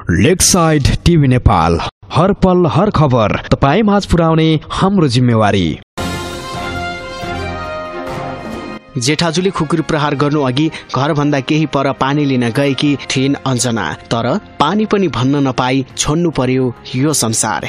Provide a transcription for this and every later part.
Lakeside TV Nepal, हर पल हर खबर तपाईँ माझ पुर्याउने हाम्रो जिम्मेवारी। जेठाजुले खुकुरी प्रहार गर्नु अघि घरभन्दा केही पर पानी लिन गएकी थिइन् अञ्जना। तर पानी पनि भन्न नपाई छोड्नु पर्यो यो संसार।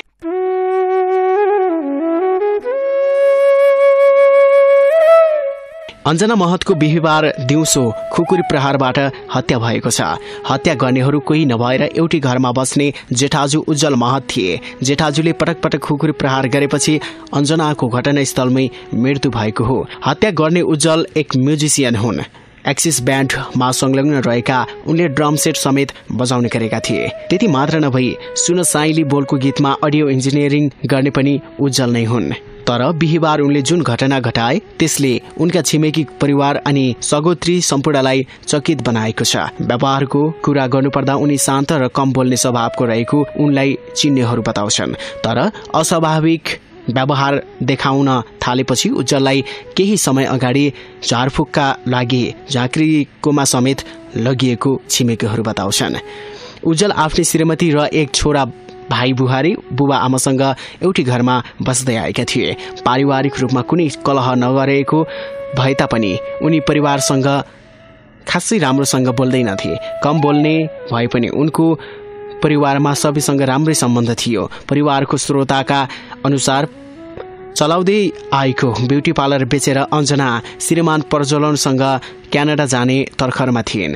अञ्जना महतको बिहिबार दिउँसो खुकुरी प्रहारबाट हत्या भएको छ। हत्या गर्नेहरू कोही नभएर एउटै घरमा बस्ने जेठाजु उज्जवल महत थिए। जेठाजुले पटक पटक खुकुरी प्रहार गरेपछि अञ्जनाको घटनास्थलमै मृत्यु भएको हो। हत्या गर्ने उज्जवल एक म्युजिसियन हुन्। एक्सिस ब्यान्डमा संलग्न रहेका उनले ड्रम सेट समेत बजाउने गरेका थिए। त्यति मात्र नभई सुन साइली बोलको गीतमा अडियो इन्जिनियरिङ गर्ने पनि उज्जवल नै हुन्। तर बिहिबार उनले जुन घटना घटाए त्यसले उनका छिमेकी परिवार अनि सगोत्री सम्पूर्णलाई चकित बनाएको छ। व्यवहारको कुरा गर्नुपर्दा उनी शान्त र कम बोल्ने स्वभावको रहेको उनलाई चिन्नेहरू बताउँछन्। तर अस्वाभाविक व्यवहार देखाउन थालेपछि उज्जवललाई केही समय अगाडि झारफुकका लागि झाँक्रीकोमा समेत लगिएको छिमेकीहरू बताउँछन्। उज्जवल आफ्नी श्रीमती र एक छोरा भाइ बुहारी बुबा आमासँग एउटै घरमा बस्दै आएका थिए। पारिवारिक रूपमा कुनै कलह नगरेको भए तापनि उनी परिवारसँग खासै राम्रोसँग बोल्दैनथे। कम बोल्ने भए पनि उनको परिवारमा सबैसँग राम्रै सम्बन्ध थियो। परिवारको श्रोताका अनुसार चलाउँदै आएको ब्युटी पार्लर बेचेर अञ्जना श्रीमान प्रज्वलनसँग क्यानाडा जाने तर्खरमा थिइन्।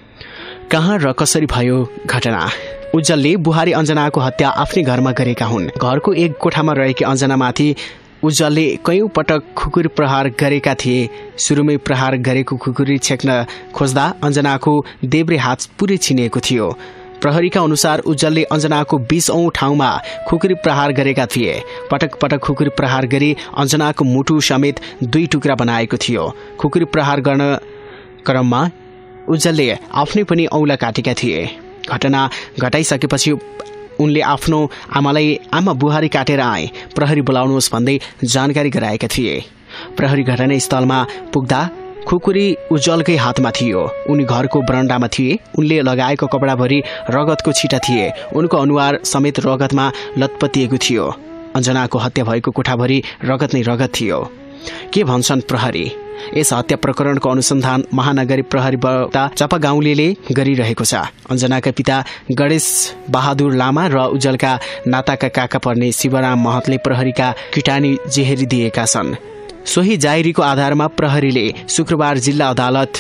कहाँ र कसरी भयो घटना? उज्जवलले बुहारी अञ्जनाको हत्या आफ्नै घरमा गरेका हुन्। घरको एक कोठामा रहेकी अञ्जनामाथि उज्जवलले कयौं पटक खुकुरी प्रहार गरेका थिए। सुरुमै प्रहार गरेको खुकुरी छेक्न खोज्दा अञ्जनाको देब्रे हात पुरै छिनिएको थियो। प्रहरीका अनुसार उज्जवलले अञ्जनाको 20औं ठाउँमा खुकुरी प्रहार गरेका थिए। पटक पटक खुकुरी प्रहार गरी अञ्जनाको मुटु समेत 2 टुक्रा बनाएको थियो। खुकुरी प्रहार गर्न क्रममा उज्जवलले आफ्नै पनि औँला काटेका थिए। घटना घटाइसकेपछि उनले आफ्नो आमालाई आमा बुहारी काटेर आए, प्रहरी बोलाउनुहोस् भन्दै जानकारी गराएका थिए। प्रहरी घटनास्थलमा पुग्दा खुकुरी उज्जवलकै हातमा थियो। उनी घरको बरन्डामा थिए। उनले लगाएको कपडाभरि रगतको छिटा थिए। उनको अनुहार समेत रगतमा लतपतिएको थियो। अञ्जनाको हत्या भएको कोठाभरि रगत नै रगत थियो। के भन्छन् प्रहरी? यस हत्या प्रकरणको अनुसन्धान महानगरी प्रहरी बडा चपागाउँले गरिरहेको छ। अञ्जनाका पिता गणेश बहादुर लामा र उज्जवलका नाताका काका पर्ने शिवराम महतले प्रहरीका किटानी जेहेरी दिएका छन्। सोही जाहेरीको आधारमा प्रहरीले शुक्रबार जिल्ला अदालत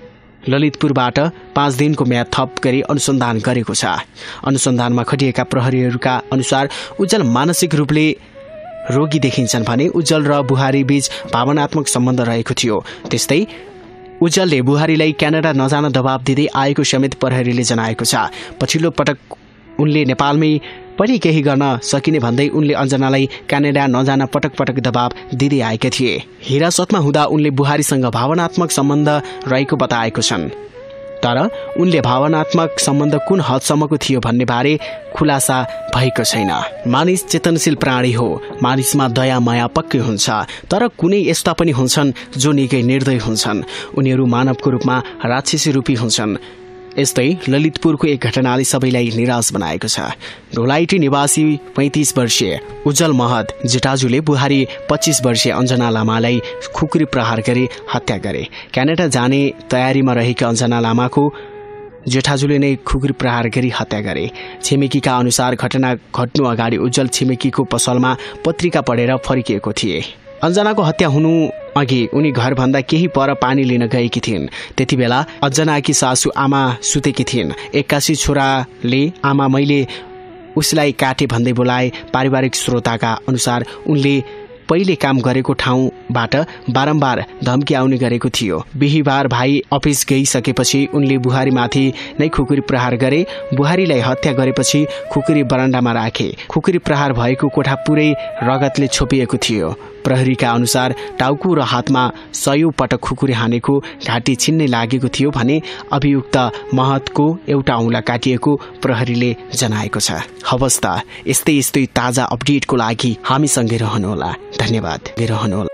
ललितपुरबाट 5 दिनको म्याद थप गरी अनुसन्धान गरेको छ। अनुसन्धानमा खटिएका प्रहरीहरूका अनुसार उज्जवल मानसिक रूपले रोगी देखिन्छन् भने उज्जवल र बुहारी बीच भावनात्मक सम्बन्ध रहेको थियो। त्यस्तै उज्जवलले बुहारीलाई क्यानाडा नजान दबाब दिँदै आएको समेत प्रहरीले जनाएको छ। पछिल्लो पटक उनले नेपालमै पनि केही गर्न सकिने भन्दै उनले अञ्जनालाई क्यानाडा नजान पटक पटक दबाब दिँदै आएका थिए। हिरासतमा हुँदा उनले बुहारीसँग भावनात्मक सम्बन्ध रहेको बताएको छन्। तर उनले भावनात्मक सम्बन्ध कुन हदसम्मको थियो भन्ने बारे खुलासा भएको छैन। मानिस चेतनशील प्राणी हो। मानिसमा दया माया पक्कै हुन्छ। तर कुनै यस्ता पनि हुन्छन् जो निकै निर्दय हुन्छन्। उनीहरू मानवको रूपमा राक्षसी रूपी हुन्छन्। यस्तै ललितपुरको एक घटनाले सबैलाई निराश बनाएको छ। ढोलाइटी निवासी 35 वर्षीय उज्जवल महत जेठाजुले बुहारी 25 वर्षीय अञ्जना लामालाई खुकुरी प्रहार गरी हत्या गरे। क्यानाडा जाने तयारीमा रहेकी अञ्जना लामाको जेठाजुले नै खुकुरी प्रहार गरी हत्या गरे। छिमेकीका अनुसार घटना घट्नु अगाडि उज्जवल छिमेकीको पसलमा पत्रिका पढेर फर्किएको थिए। अञ्जनाको हत्या हुनु अघि उनी घरभन्दा केही पर पानी लिन गएकी थिइन्। त्यति बेला अञ्जनाकी सासू आमा सुतेकी थिइन्। एक्कासी छोराले आमा मैले उसलाई काटे भन्दै बोलाए। पारिवारिक स्रोताका अनुसार उनले पहिले काम गरेको ठाउँबाट बारम्बार धम्की आउने गरेको थियो। बिहिबार भाइ अफिस गइसकेपछि उनले बुहारीमाथि नै खुकुरी प्रहार गरे। बुहारीलाई हत्या गरेपछि खुकुरी बरन्डामा राखे। खुकुरी प्रहार भएको कोठा पुरै रगतले छोपिएको थियो। प्रहरीका अनुसार टाउको र हातमा 100 पटक खुकुरी हानेको घाँटी छिन्नै लागेको थियो भने अभियुक्त महतको एउटा औँला काटिएको प्रहरीले जनाएको छ। हवस् त यस्तै ताजा अपडेटको लागि हामीसँगै रहनुहोला। धन्यवाद।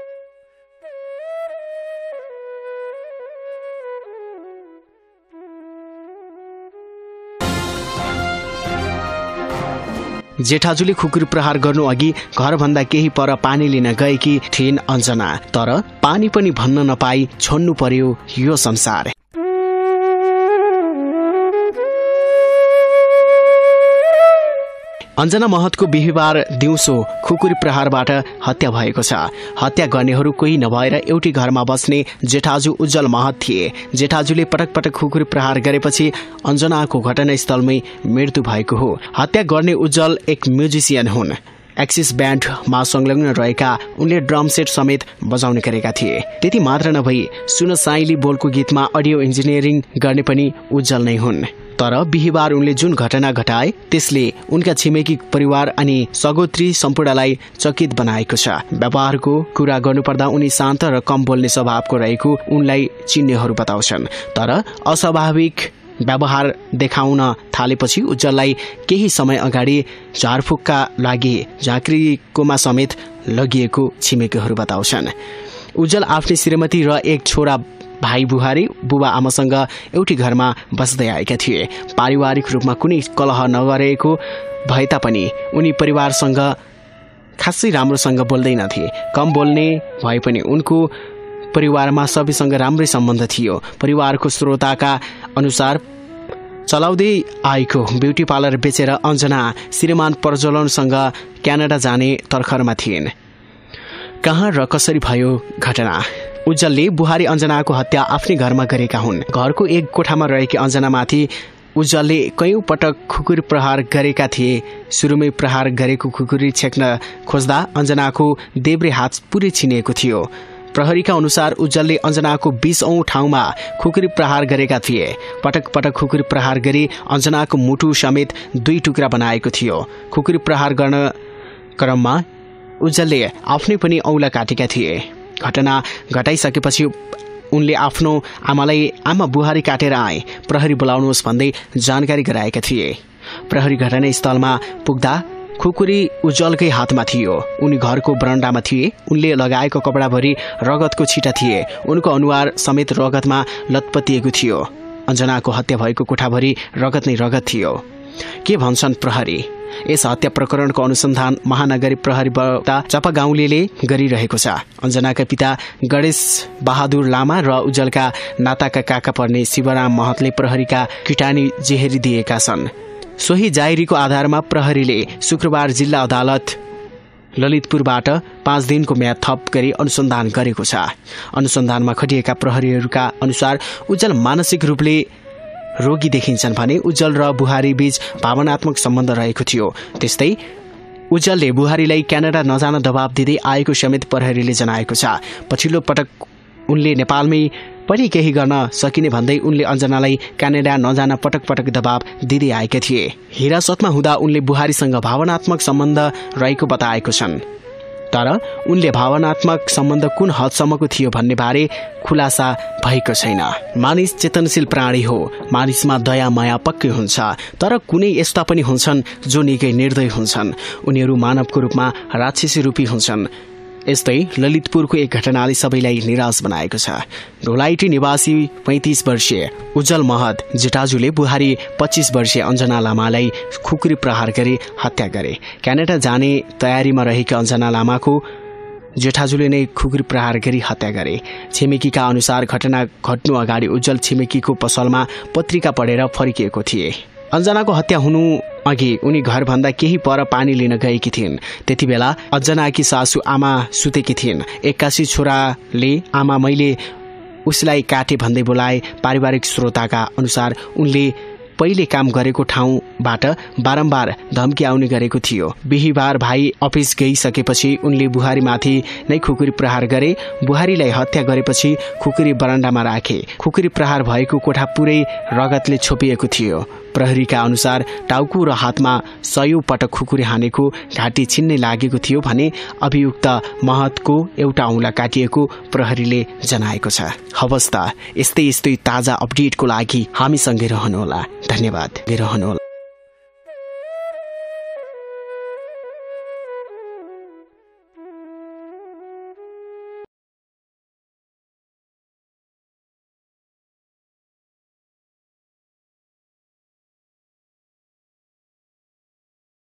जेठाजुले खुकुरी प्रहार गर्नु अघि घरभन्दा केही पर पानी लिन गएकी थिइन् अञ्जना। तर पानी पनि भन्न नपाई छोड्नु पर्यो यो संसार। अञ्जना महतको बिहिबार दिउँसो खुकुरी प्रहारबाट हत्या भएको छ। हत्या गर्नेहरू कोही नभएर एउटै घरमा बस्ने जेठाजु उज्जवल महत थिए। जेठाजुले पटक पटक खुकुरी प्रहार गरेपछि अञ्जनाको घटनास्थलमै मृत्यु भएको हो। हत्या गर्ने उज्जवल एक म्युजिसियन हुन्। एक्सिस ब्यान्डमा संलग्न रहेका उनले ड्रम सेट समेत बजाउने गरेका थिए। त्यति मात्र नभई सुन साइली बोलको गीतमा अडियो इन्जिनियरिङ गर्ने पनि उज्जवल नै हुन्। तर बिहिबार उनले जुन घटना घटाए त्यसले उनका छिमेकी परिवार अनि सगोत्री सम्पूर्णलाई चकित बनाएको छ। व्यवहारको कुरा गर्नुपर्दा उनी शान्त र कम बोल्ने स्वभावको रहेको उनलाई चिन्नेहरू बताउँछन्। तर अस्वाभाविक व्यवहार देखाउन थालेपछि उज्जवललाई केही समय अगाडि झारफुकका लागि झाँक्रीकोमा समेत लगिएको छिमेकीहरू बताउँछन्। उज्जवल आफ्नै श्रीमती र एक छोरा भाइ बुहारी बुबा आमासँग एउटै घरमा बस्दै आएका थिए। पारिवारिक रूपमा कुनै कलह नगरेको भए तापनि उनी परिवारसँग खासै राम्रोसँग बोल्दैनथे। कम बोल्ने भए पनि उनको परिवारमा सबैसँग राम्रै सम्बन्ध थियो। परिवारको श्रोताका अनुसार चलाउँदै आएको ब्युटी पार्लर बेचेर अञ्जना श्रीमान प्रज्वलनसँग क्यानाडा जाने तर्खरमा थिइन्। कहाँ र कसरी भयो घटना? उज्जवलले बुहारी अञ्जनाको हत्या आफ्नै घरमा गरेका हुन्। घरको एक कोठामा रहेकी अञ्जनामाथि उज्जवलले कयौं पटक खुकुरी प्रहार गरेका थिए। सुरुमै प्रहार गरेको खुकुरी छेक्न खोज्दा अञ्जनाको देब्रे हात पुरै छिनिएको थियो। प्रहरीका अनुसार उज्जवलले अञ्जनाको 20औं ठाउँमा खुकुरी प्रहार गरेका थिए। पटक पटक खुकुरी प्रहार गरी अञ्जनाको मुटु समेत 2 टुक्रा बनाएको थियो। खुकुरी प्रहार गर्न क्रममा उज्जवलले आफ्नै पनि औँला काटेका थिए। घटना घटाइसकेपछि उनले आफ्नो आमालाई आमा बुहारी काटेर आए, प्रहरी बोलाउनुहोस् भन्दै जानकारी गराएका थिए। प्रहरी घटनास्थलमा पुग्दा खुकुरी उज्जवलकै हातमा थियो। उनी घरको बरन्डामा थिए। उनले लगाएको कपडाभरि रगतको छिटा थिए। उनको अनुहार समेत रगतमा लतपतिएको थियो। अञ्जनाको हत्या भएको कोठाभरि रगत नै रगत थियो। के भन्छन् प्रहरी? यस हत्या प्रकरणको अनुसन्धान महानगरी प्रहरी चपागाउँले गरिरहेको छ। अञ्जनाका पिता गणेश बहादुर लामा र उज्जवलका नाताका काका पर्ने शिवराम महतले प्रहरीका किटानी जेहेरी दिएका छन्। सोही जाहेरीको आधारमा प्रहरीले शुक्रबार जिल्ला अदालत ललितपुरबाट 5 दिनको म्याद थप गरी अनुसन्धान गरेको छ। अनुसन्धानमा खटिएका प्रहरीहरूका अनुसार उज्जवल मानसिक रूपले रोगी देखिन्छन् भने उज्जवल र बुहारी बीच भावनात्मक सम्बन्ध रहेको थियो। त्यस्तै उज्जवलले बुहारीलाई क्यानाडा नजान दबाब दिँदै आएको समेत प्रहरीले जनाएको छ। पछिल्लो पटक उनले नेपालमै पनि केही गर्न सकिने भन्दै उनले अञ्जनालाई क्यानाडा नजान पटक पटक दबाब दिँदै आएका थिए। हिरासतमा हुँदा उनले बुहारीसँग भावनात्मक सम्बन्ध रहेको बताएको छन्। तर उनले भावनात्मक सम्बन्ध कुन हदसम्मको थियो भन्ने बारे खुलासा भएको छैन। मानिस चेतनशील प्राणी हो। मानिसमा दया माया पक्कै हुन्छ। तर कुनै यस्ता पनि हुन्छन् जो निकै निर्दय हुन्छन्। उनीहरू मानवको रूपमा राक्षसी रूपी हुन्छन्। यस्तै ललितपुरको एक घटनाले सबैलाई निराश बनाएको छ। ढोलाइटी निवासी 35 वर्षीय उज्जवल महत जेठाजुले बुहारी 25 वर्षीय अञ्जना लामालाई खुकुरी प्रहार गरी हत्या गरे। क्यानाडा जाने तयारीमा रहेकी अञ्जना लामाको जेठाजुले नै खुकुरी प्रहार गरी हत्या गरे। छिमेकीका अनुसार घटना घट्नु अगाडि उज्जवल छिमेकीको पसलमा पत्रिका पढेर फर्किएको थिए। अञ्जनाको हत्या हुनु अघि उनी घरभन्दा केही पर पानी लिन गएकी थिइन्। त्यति बेला अञ्जनाकी सासू आमा सुतेकी थिइन्। एक्कासी छोराले आमा मैले उसलाई काटे भन्दै बोलाए। पारिवारिक श्रोताका अनुसार उनले पहिले काम गरेको ठाउँबाट बारम्बार धम्की आउने गरेको थियो। बिहिबार भाइ अफिस गइसकेपछि उनले बुहारीमाथि नै खुकुरी प्रहार गरे। बुहारीलाई हत्या गरेपछि खुकुरी बरन्डामा राखे। खुकुरी प्रहार भएको कोठा पुरै रगतले छोपिएको थियो। प्रहरीका अनुसार टाउको र हातमा 100 पटक खुकुरी हानेको घाँटी छिन्नै लागेको थियो भने अभियुक्त महतको एउटा औँला काटिएको प्रहरीले जनाएको छ। हवस् त यस्तै ताजा अपडेटको लागि हामीसँगै रहनुहोला। धन्यवाद।